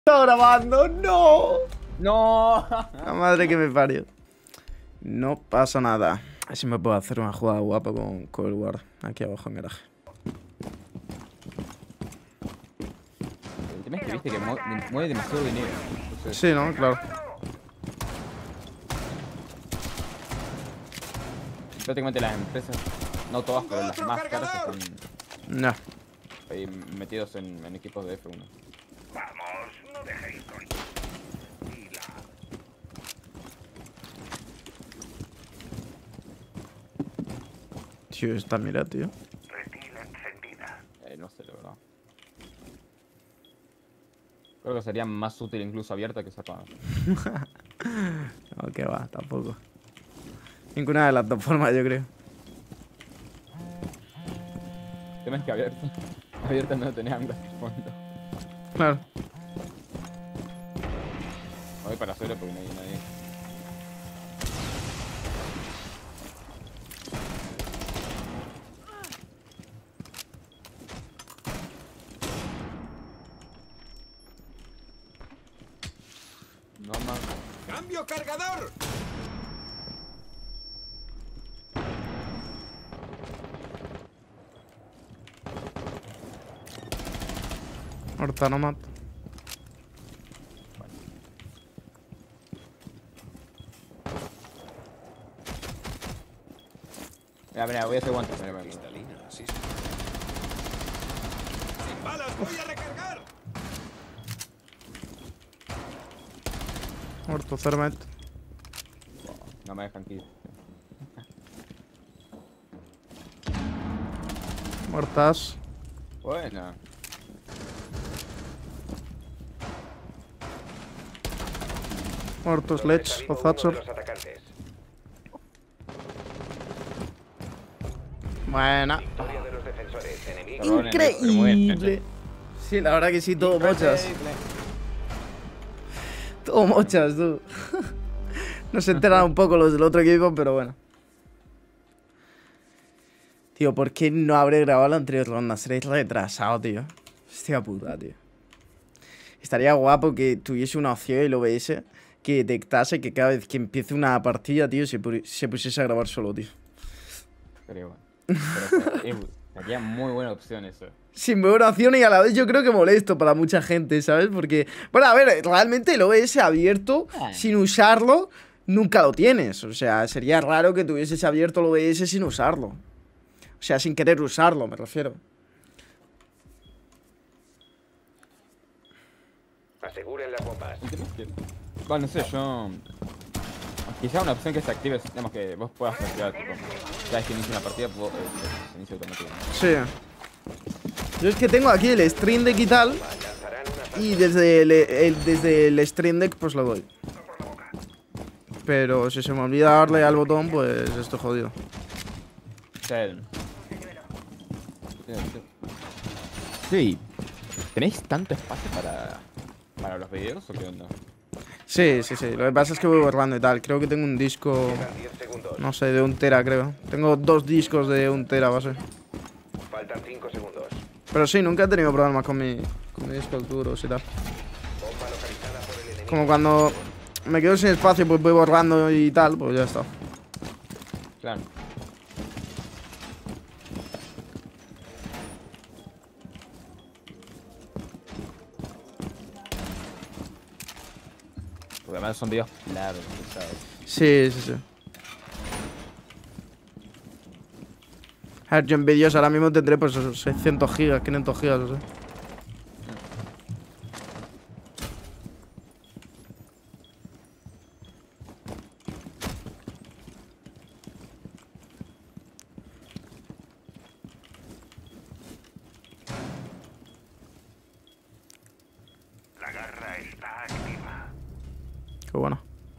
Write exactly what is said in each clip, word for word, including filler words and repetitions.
Está grabando, no. No. La madre que me parió. No pasa nada. Así me puedo hacer una jugada guapa con, con el guard aquí abajo en garaje. El tema es que viste que mu mueve demasiado dinero. Entonces... Sí, ¿no? Claro. Prácticamente las empresas, no todas, pero las más caras están No. ahí metidos en, en equipos de F uno. Vamos, no dejéis con... Tío, esta mira, tío. Retina encendida. Eh, no sé, la verdad. Creo que sería más útil incluso abierta que cerrada. No, que va, tampoco. Ninguna de las dos formas, yo creo. El tema es que abierta, abierta no tenía ángulos de fondo. Claro. Voy para afuera porque no hay nadie. No más. ¡Cambio cargador! Ahorita no mato. Mira, mira, voy a hacer guantes. Mira, mira, mira. Sin balas, voy a recargar. Muerto, Cermet. No me dejan kill. Muertas. Buena. Muertos, Lech o Thatcher. Buena. Increíble. Sí, la verdad que sí, todo mochas. Todo mochas, tú. No se enteran un poco los del otro equipo, pero bueno. Tío, ¿por qué no habré grabado la anterior ronda? Seréis retrasado, tío. Hostia puta, tío. Estaría guapo que tuviese una opción el O B S que detectase que cada vez que empiece una partida, tío, se, se pusiese a grabar solo, tío. Pero bueno. Sería muy buena opción eso. Sí, muy buena opción y a la vez yo creo que molesto para mucha gente, ¿sabes? Porque, bueno, a ver, realmente el O B S abierto, sin usarlo, nunca lo tienes. O sea, sería raro que tuvieses abierto el O B S sin usarlo. O sea, sin querer usarlo, me refiero. Aseguren las bombas. Bueno, no sé, yo... Quizá una opción que se active es, digamos, que vos puedas activar, tipo, cada vez que inicie una partida, vos, eh, se inicia automáticamente. Sí. Yo es que tengo aquí el Stream Deck y tal, y desde el, el, desde el Stream Deck pues lo doy. Pero si se me olvida darle al botón, pues estoy jodido. Sí. ¿Tenéis tanto espacio para, para los videos o qué onda? Sí, sí, sí. Lo que pasa es que voy borrando y tal. Creo que tengo un disco, no sé, de un tera, creo. Tengo dos discos de un tera base. Faltan cinco segundos. Pero sí, nunca he tenido problemas con mi, con mis discos duros y tal. Bomba localizada por el enemigo. Como cuando me quedo sin espacio, pues voy borrando y tal, pues ya está. Claro. Porque además son videos largos, ¿sabes? Sí, sí, sí. A ver, yo en vídeos ahora mismo tendré pues esos seiscientos gigas, quinientos gigas, o sea. La garra está activa. Qué bueno.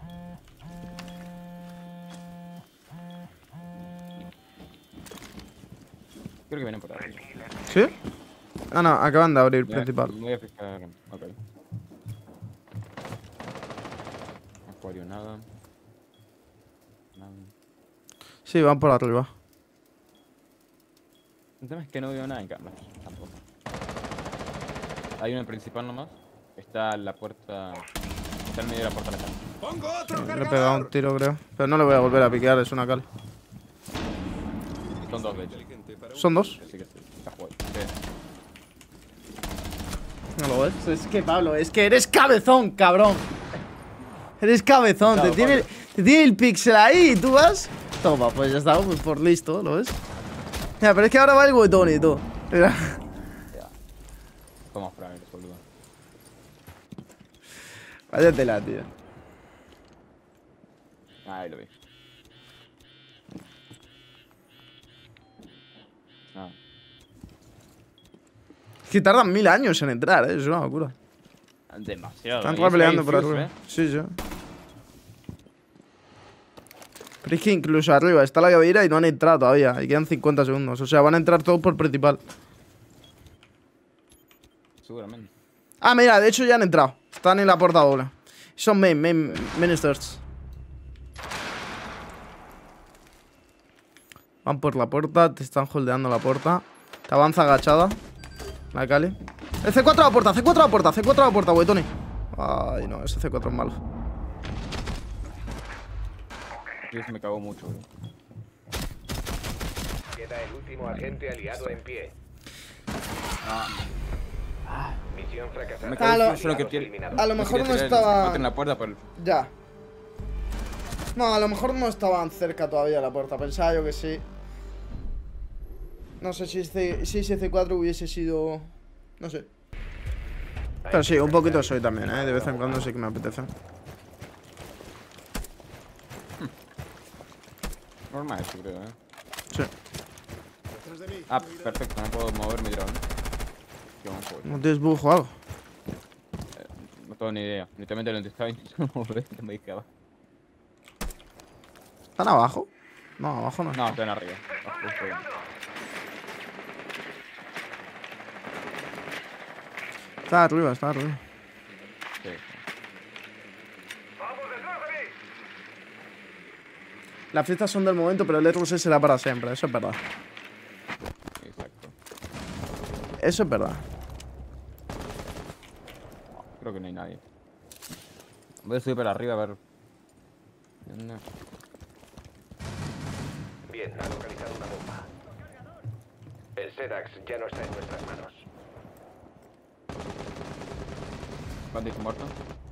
Creo que vienen por ahí. ¿Sí? Ah, no, acaban de abrir Ya, principal. me voy a fijar. Ok. Acuario, nada. Nada. Sí, van por arriba. El tema es que no veo nada en cámara. Tampoco. Hay una principal nomás. Está en la puerta. Está en medio de la puerta de la casa. ¡Pongo otro Le he cargador! pegado un tiro, creo. Pero no le voy a volver a piquear, es una cal. Y son dos, de hecho. Son dos. Así que sí, está jugando. Sí. No lo ves. Es que, Pablo, es que eres cabezón, cabrón. Eres cabezón. Claro, te, tiene, Pablo. te tiene el pixel ahí y tú vas. Toma, pues ya está, pues por listo, ¿lo ves? Mira, pero es que ahora va el botón y todo. Mira. Ya. Toma frames, boludo. Váyatela, tío. Ahí lo vi. Ah. Es que tardan mil años en entrar, ¿eh? Es una locura. Demasiado. Están Y es peleando ahí por Fuse, arriba. ¿eh? Sí, sí. Pero es que incluso arriba está la cabellera y no han entrado todavía. Y quedan cincuenta segundos. O sea, van a entrar todos por principal. Seguramente. Ah, mira, de hecho ya han entrado. Están en la puerta doble. Son main, main, ministers. Van por la puerta, te están holdeando la puerta. Te avanza agachada. La Cali. El C cuatro a la puerta, C cuatro a la puerta, C cuatro a la puerta, güey, Tony. Ay, no, ese C cuatro es malo. Yo se me cagó mucho, bro. Queda el último agente aliado en pie. Misión fracasada. Me Ah, cago lo- en lo que tiene. Eliminados. A lo mejor no quería tirar el estaba... mate en la puerta, pero. Ya. No, a lo mejor no estaban cerca todavía de la puerta. Pensaba yo que sí. No sé si este, si ese C cuatro hubiese sido... No sé. Pero sí, un poquito soy también, ¿eh? De vez en cuando sí que me apetece. Normal eso, creo, eh. Sí. Detrás de mí. Ah, perfecto, no puedo mover mi drone. Qué buen juego. ¿No tienes bug o algo? Eh, no tengo ni idea. Literalmente lo estaba intentando mover y me discaba. ¿Están abajo? No, abajo no. No, están arriba. Ah, justo bien. Está arriba, está arriba. Sí. Las fiestas son del momento, pero el R S será para siempre. Eso es verdad. Exacto. Eso es verdad. Creo que no hay nadie. Voy a subir para arriba a ver. No. Bien, ha localizado una bomba. El Sedax ya no está en nuestras manos. Bandit muerto.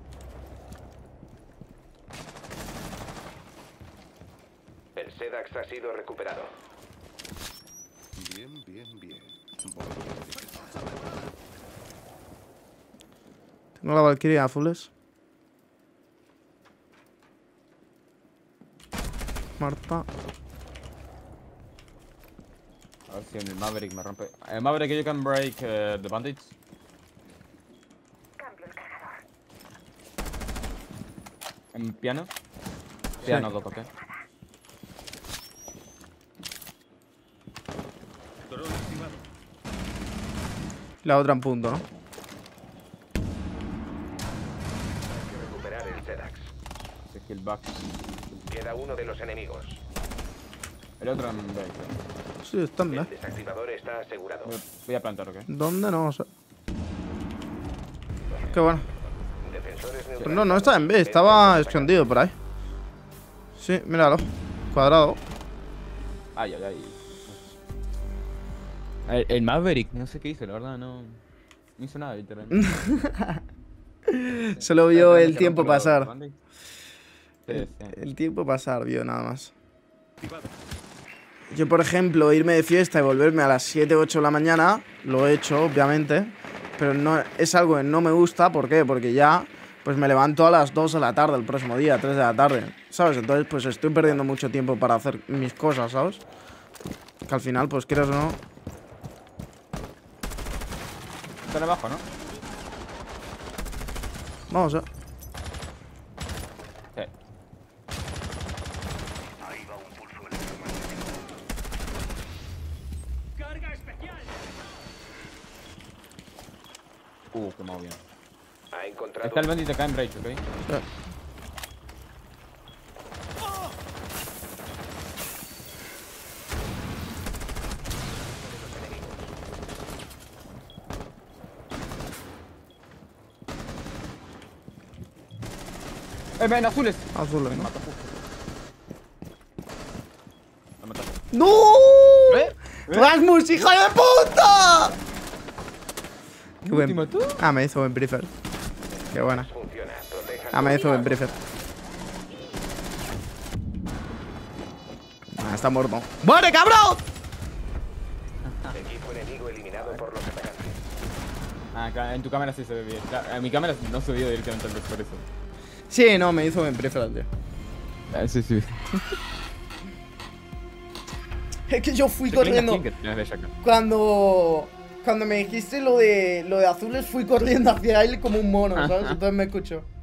El Sedax ha sido recuperado. Bien, bien, bien. Voy. Tengo la Valkyria azules. Marta. A ver si en el Maverick me rompe. Eh, Maverick, you can break uh, the bandits. En piano. Piano, dos, ok. Dron activado. La otra en punto, ¿no? Hay que recuperar el Sedax. Se kill back. Queda uno de los enemigos. El otro en break. Sí, están, El ¿eh? desactivador está asegurado. Voy, voy a plantar, ok. ¿Dónde? No sé. Qué bueno. Defensores Pues no, no estaba en B, estaba escondido por ahí. Sí, míralo. Cuadrado. Ay, ay, ay. El, el Maverick, no sé qué hizo, la verdad, no. No hizo nada, literalmente. Solo vio el tiempo pasar. Sí, sí. El tiempo pasar, vio nada más. Yo, por ejemplo, irme de fiesta y volverme a las siete, ocho de la mañana, lo he hecho, obviamente. Pero no, es algo que no me gusta, ¿por qué? Porque ya pues me levanto a las dos de la tarde el próximo día, tres de la tarde, ¿sabes? Entonces pues estoy perdiendo mucho tiempo para hacer mis cosas, ¿sabes? Que al final, pues quieras o no... Están abajo, ¿no? Vamos, eh. Sí. Ahí va un pulso electromagnético. Uh, qué bien. Ha encontrado. Está el bandit acá en break, ok. Sí. Eh, ven, azules. Azules, Me ¿no? mató justo. Me mataste. ¡No! ¿Eh? ¿Eh? ¡Rasmus, hijo de puta! Qué ¿Te buen... mató? Ah, me hizo buen prefer. Qué buena. Funciona. Protejan Ah, me hizo buen prefer. Ah, está muerto. ¡Muere, cabrón! equipo enemigo eliminado por los atacantes. Ah, acá en tu cámara sí se ve bien. Claro, en mi cámara no se vio directamente al por eso. Sí, no, me hizo buen prefer, tío. Ah, sí, sí. Es que yo fui Se creen corriendo. así que tienes de Shaka. Cuando. Cuando me dijiste lo de lo de azules, fui corriendo hacia él como un mono, ¿sabes? Entonces me escuchó.